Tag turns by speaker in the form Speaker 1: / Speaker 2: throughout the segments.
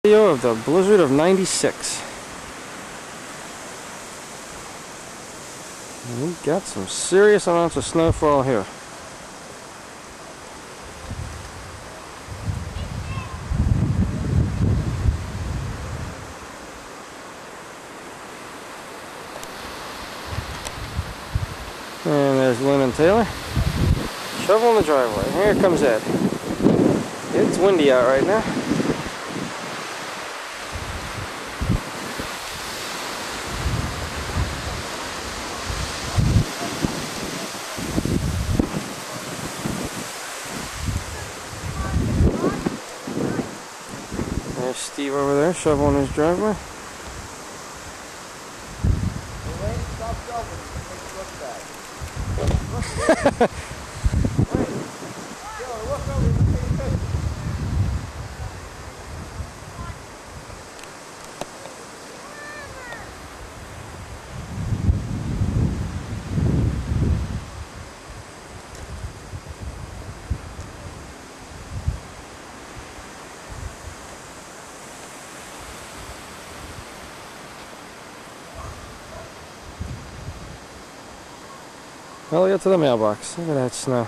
Speaker 1: Video of the blizzard of '96. And we got some serious amounts of snowfall here. And there's Lynn and Taylor shoveling the driveway. Here comes Ed. It's windy out right now. There's Steve over there shoveling his driveway. Well, we got to the mailbox. Look at that snow.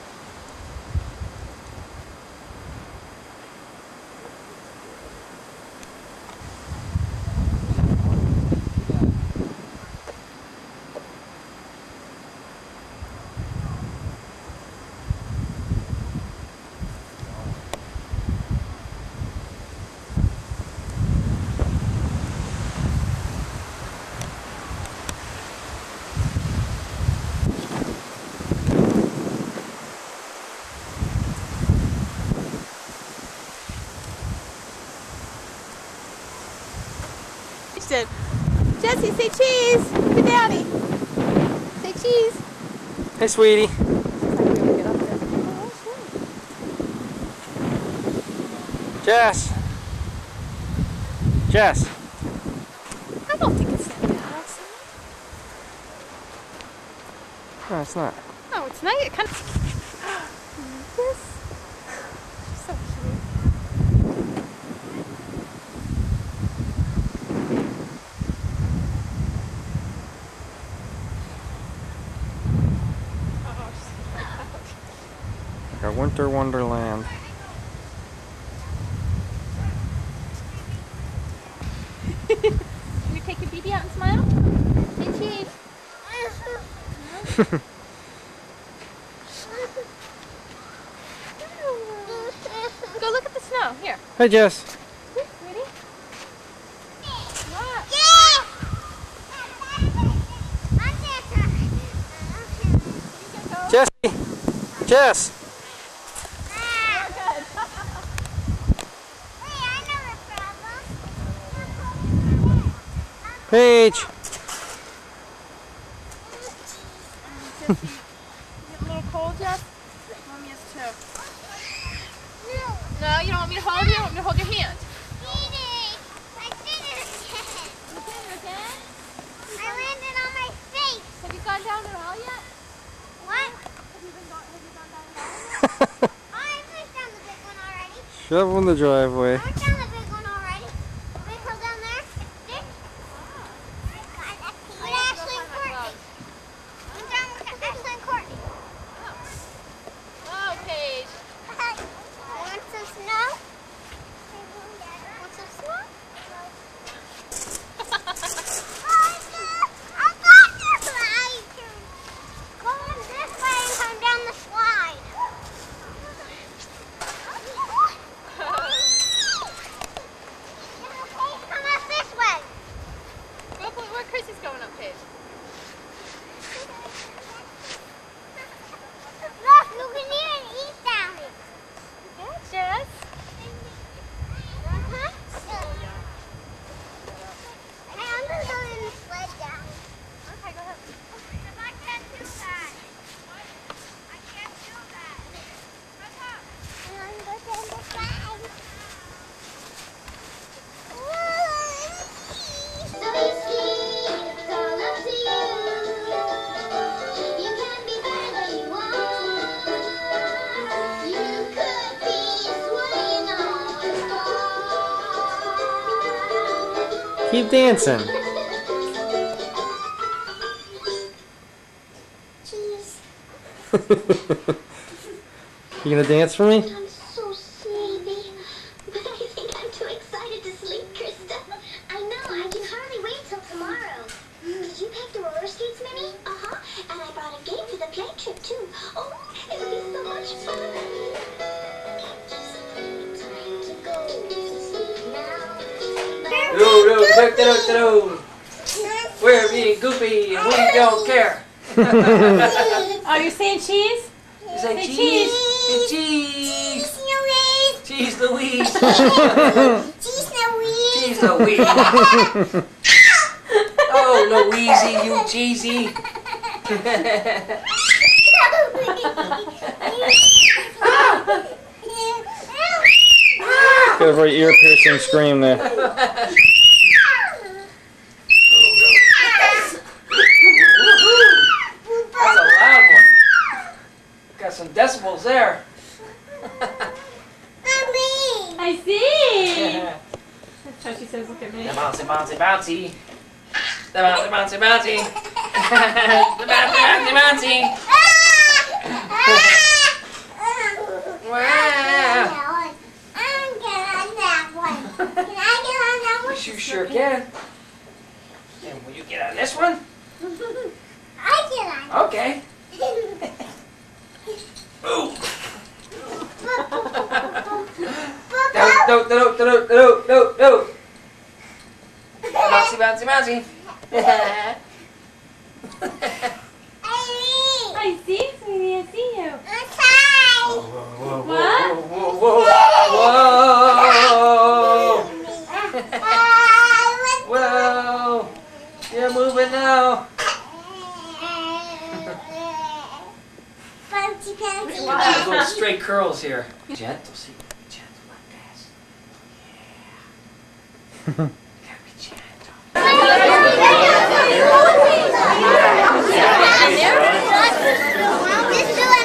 Speaker 2: Jesse, say cheese! Good daddy! Say cheese!
Speaker 1: Hey, sweetie. Jess! Jess!
Speaker 2: I don't think it's that bad outside.
Speaker 1: No, it's not.
Speaker 2: Oh, it's nice. It kind of... This? She's so cute.
Speaker 1: Our winter wonderland.
Speaker 2: Can we take your baby out and smile? Say cheese. Go look at the snow. Here.
Speaker 1: Hey, Jess.
Speaker 2: Ready? What?
Speaker 1: Jessie! Jess! Paige!
Speaker 2: Is it a little cold, Jeff? Mommy is too. No, you don't want me to hold you? You want me to hold your hand?
Speaker 3: I did it again. I landed on my face.
Speaker 2: Have you gone down at all yet?
Speaker 3: What?
Speaker 2: Have you gone down at all yet?
Speaker 3: I pushed down the big one already.
Speaker 1: Shoveling the driveway.
Speaker 3: I went down the big one already. We go down there. With Ashley and Courtney. Went down with Ashley and Courtney.
Speaker 2: Oh, Paige.
Speaker 3: Want some snow? Want some snow? I'm going this way. Go on this way and come down the slide.
Speaker 1: Keep dancing.
Speaker 3: Cheese.
Speaker 1: You gonna dance for me?
Speaker 3: I'm so sleepy. But I think I'm too excited to sleep, Krista. I know. I can hardly wait till tomorrow. Did you pack the roller skates, Minnie? Uh-huh. And I brought a game for the play trip, too. Oh, it'll be so much fun. Time to go to sleep now.
Speaker 4: Do. We're being goofy and we don't care.
Speaker 2: Oh, you're saying cheese?
Speaker 4: You say
Speaker 2: Say
Speaker 4: cheese.
Speaker 2: cheese.
Speaker 4: Cheese Louise.
Speaker 3: Cheese Louise.
Speaker 4: Cheese Louise. Oh, Louise, you cheesy.
Speaker 1: Got a very ear-piercing scream there.
Speaker 4: That's a loud one. Got some decibels there.
Speaker 3: Mommy.
Speaker 2: I see. That's how she says, look at me.
Speaker 4: The bouncy, bouncy, bouncy. The bouncy, bouncy, bouncy. The bouncy, bouncy, bouncy. Wow.
Speaker 3: I'm good on that one. Can I get on that one?
Speaker 4: You sure can. And will you get on this one?
Speaker 3: I get on.
Speaker 4: Okay. Ooh. No. Bouncy, bouncy, bouncy.
Speaker 3: Irene.
Speaker 2: I see, sweetie, I see you.
Speaker 3: Outside.
Speaker 2: What?
Speaker 4: Whoa. You're moving now.
Speaker 3: Bouncy, bouncy.
Speaker 4: These little straight curls here. Gentle, see? Gentle like this. Yeah. Gotta be gentle.
Speaker 3: Just do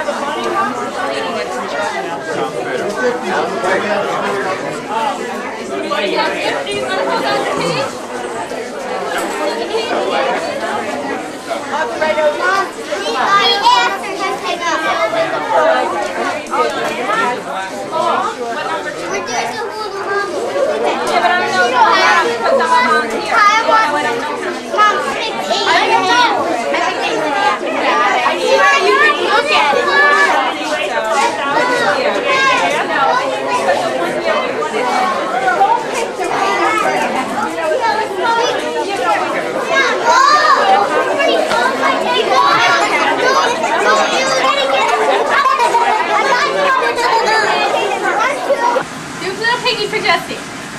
Speaker 2: For Jessie.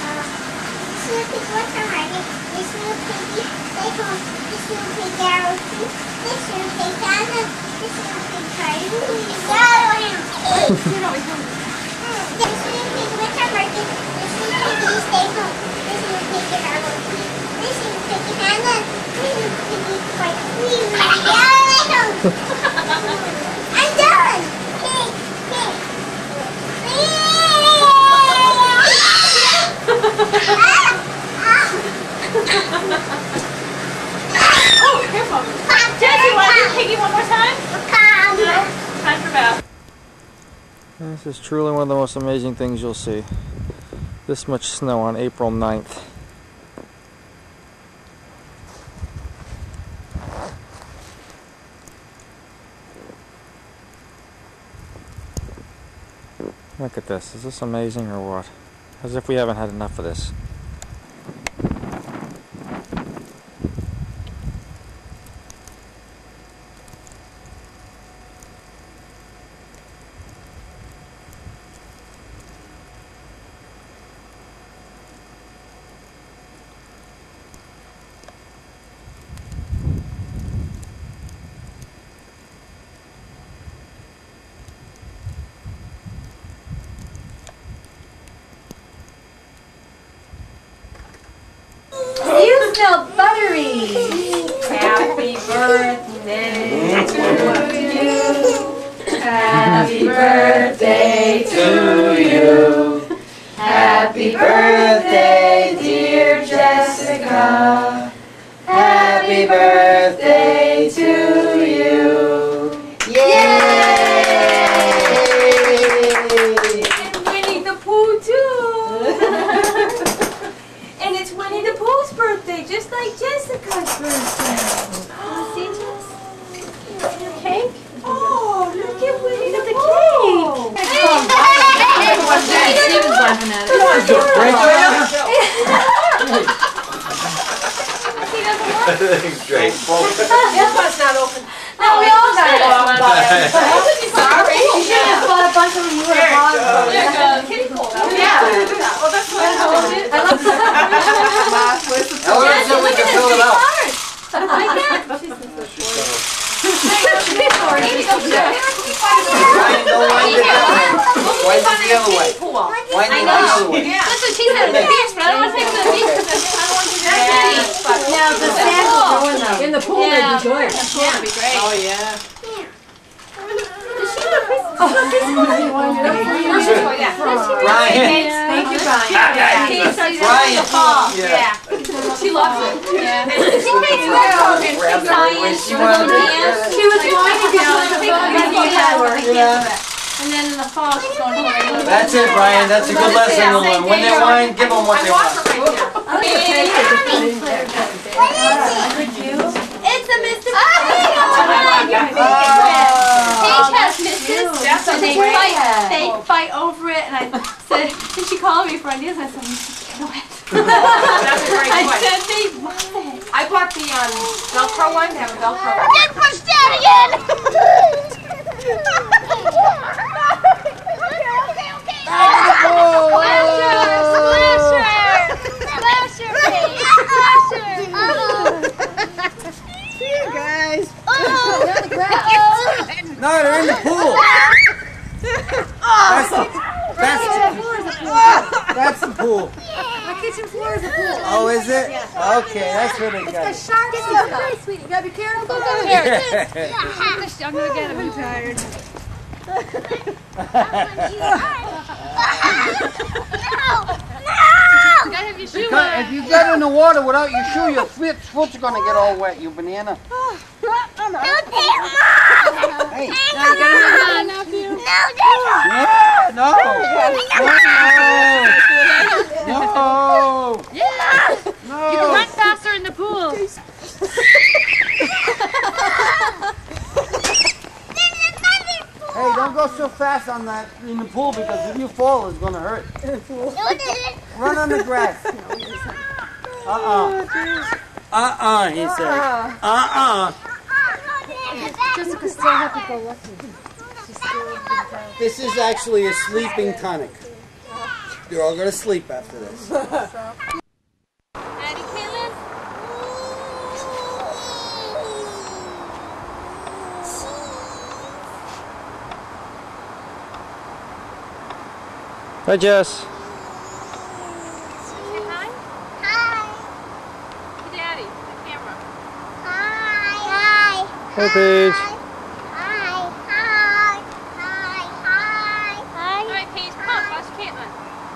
Speaker 3: I'm done.
Speaker 2: Oh, careful. Jessie, want to do piggy one more time? Time for bath.
Speaker 1: This is truly one of the most amazing things you'll see. This much snow on April 9th. Look at this. Is this amazing or what? As if we haven't had enough of this.
Speaker 2: You smell buttery. Happy birthday to you. Happy birthday to you. Happy birthday, dear Jessica. birthday, just like Jessica's birthday. See, Jess? Your cake? Oh, look at Winnie the Pooh.
Speaker 5: Steven's laughing at it.
Speaker 2: He doesn't want it.
Speaker 6: Great.
Speaker 2: This one's not open. No, we all got it.
Speaker 5: Sorry. You should have bought a bunch of them. You would have bought them.
Speaker 2: There it goes. Kitty pulled out. Yeah. Well, that's what I told you. I love that.
Speaker 6: Ellen said we can fill it out. Wind it the other way. Wind it the other way.
Speaker 2: That's what she said at the beach, but I don't want to take them to the beach because I don't want to do that at the beach.
Speaker 5: Now, the sand will go in them. In the pool, they'd be good.
Speaker 2: The pool would be great.
Speaker 4: Oh yeah.
Speaker 6: Brian.
Speaker 5: Thank you, Brian.
Speaker 6: Brian.
Speaker 2: Yeah. She loves it. Yeah. She makes
Speaker 6: Grab it when she wanted to.
Speaker 5: She was whining because the
Speaker 2: And then in the fall, she's going to regular.
Speaker 6: That's it, Brian. That's a good lesson to learn. When they whine, give them what they want.
Speaker 2: It's a Mr. Paige has misses, and they fight over it, and I said, and she called me for ideas, and I said, get away.
Speaker 4: That's a great
Speaker 2: I
Speaker 4: point.
Speaker 2: said, they want it.
Speaker 4: I bought the Velcro one. They have a Velcro.
Speaker 3: Get pushed down again!
Speaker 6: No, they're in the pool. That's the pool.
Speaker 5: My kitchen floor is a pool.
Speaker 6: Oh, is it? Okay, that's where they got it.
Speaker 5: Sharks and stuff. Sweetie, you gotta be careful. Go
Speaker 3: Here.
Speaker 5: I'm gonna get him. I'm tired.
Speaker 6: If you get in the water without your shoe, your foot's gonna get all wet, you banana. Hey. Yeah, no. No.
Speaker 2: You can run faster in the pool.
Speaker 6: Hey, don't go so fast on that in the pool because if you fall, it's gonna hurt. Run on the grass. He said.
Speaker 5: Jessica's still happy go lucky.
Speaker 6: This is actually a sleeping tonic. You're all gonna sleep after this.
Speaker 2: Ready, Caitlin?
Speaker 1: Hi, Jess.
Speaker 2: Say hi. To Daddy, the camera.
Speaker 1: Hey, Paige.
Speaker 2: All right, Paige, come on, watch Caitlin.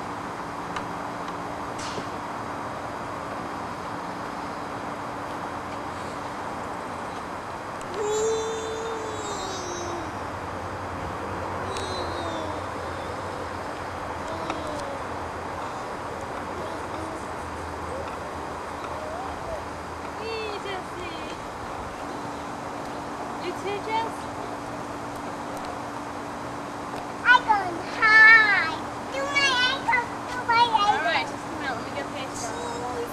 Speaker 2: Hey, Jessie. You too, Jess? All right, just a minute. Let me get Paige going.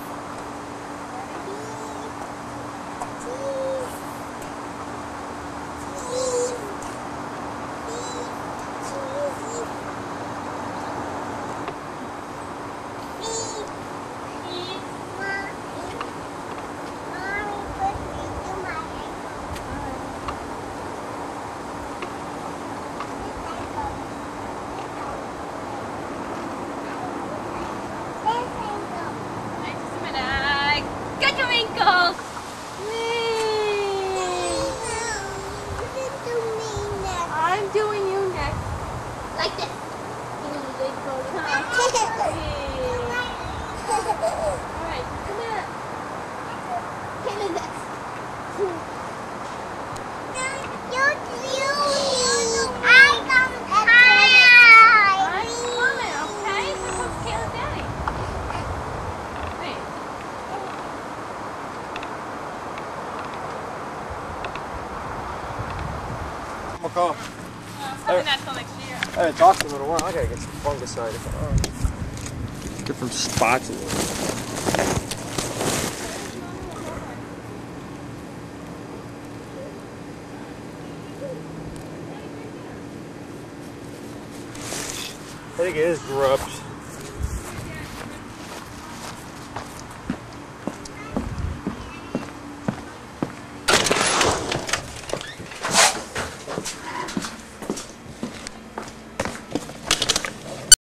Speaker 1: call.
Speaker 5: Probably not till next year.
Speaker 1: I haven't talked to him in a while. I gotta get some fungicide. Different spots in there. I think it is grubs.